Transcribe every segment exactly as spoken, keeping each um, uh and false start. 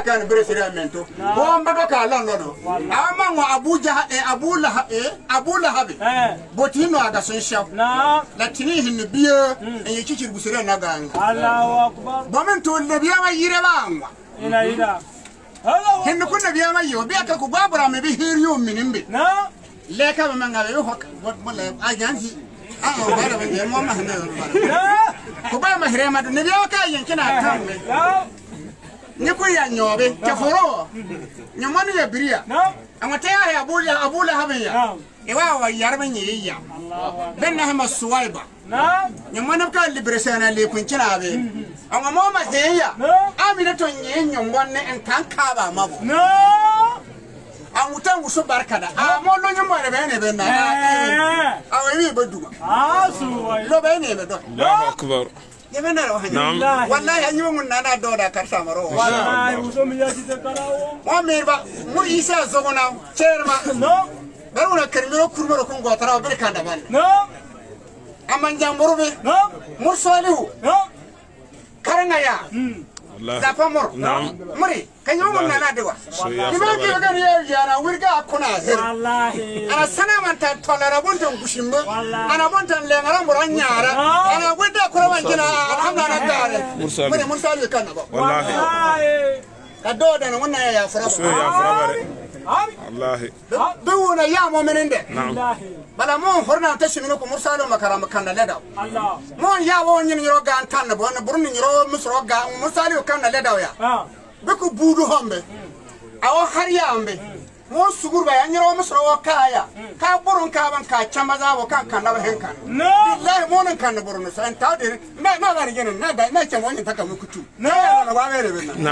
kan presidento wo mbago ka lon lono ama wa abuja e abula e abula habe botino aga sun shaw na latini hin biye en yikichir busire na ganga Allahu akbar bomen to le biya ma yire ba anwa ina ina hin kun le biya ma yo biya ka ku babura me bi hiriyo minimbe na le ka ma ngabe yo hok mo le ajansi ah o bara be mo ma hande ko ba ma hire ma ne biya ka yin kina kan ni ku ya nyobe ke foro nyamani ya biria amate ya abula abula habiya ewa wa yarban yiya ben na ma suwaiba na nyamani ka liberation le kun kina be amma mo ma heya amina to nyen nyomwan ne en kan ka ba ma no amutan gusu barkada amo lo nyamo re be ne be na awe mi bedu ah suwai lo be ne be do Allahu akbar yemena ro hanya wallahi anyu mun nana do da karsa maro wallahi uso mi yaji te karawo mo me ba mo isa zogona cherma no baruna kermiro kurmoro kun go tarawo be kanda ban no aman jamburu be no mursalihu no karanga ya Allah da pamor muri kanyo mun nana dewa kima ki ga ne ya na wirga kuna zir wallahi ana sana man ta tolara bunton gushimba ana bunton le ngara muranyara ana gwida ko wanjina alhamdulillah dare muri mun sali kana ba wallahi kado da mun ya fara ya fara bare wallahi duuna ya mu'mininde wallahi bala mon horna tashminu ko mursalo makara makana leda Allah mon ya won nyin yoro ga tan bo na burni yoro musro ga mursalo kana leda ya beku budu hombe awo hariya ambe mo sugurba ya nyoro musro kaya ka burun ka ban ka chamaza wo kan kan na henkan no billahi mo nan kan burun so en tawde na na ga rigene na da na chamo nyin taka mukutu na na wa mere benna na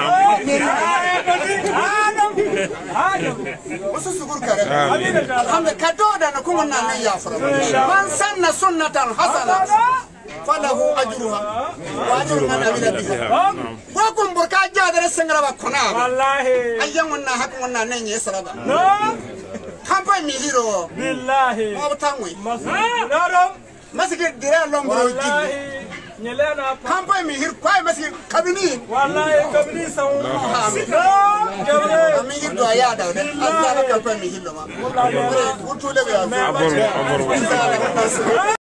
wasu sugur kare alhamdulillah kado da na kuma nan ya fara man sanna sunnatan hasana falahu ajruha wa ajru man amila biha ko kun burka jadare sangara ba kuna wallahi ayyan wannan hakan wannan nan yayi saraba no kampa mi hiro billahi mo tanwe masaro masike dire lombro wallahi nyelena kampa mi hir kwai masike kabini wallahi kabini sawu mi hiro ya da Allah kampa mi hiro ma wallahi wutu le ya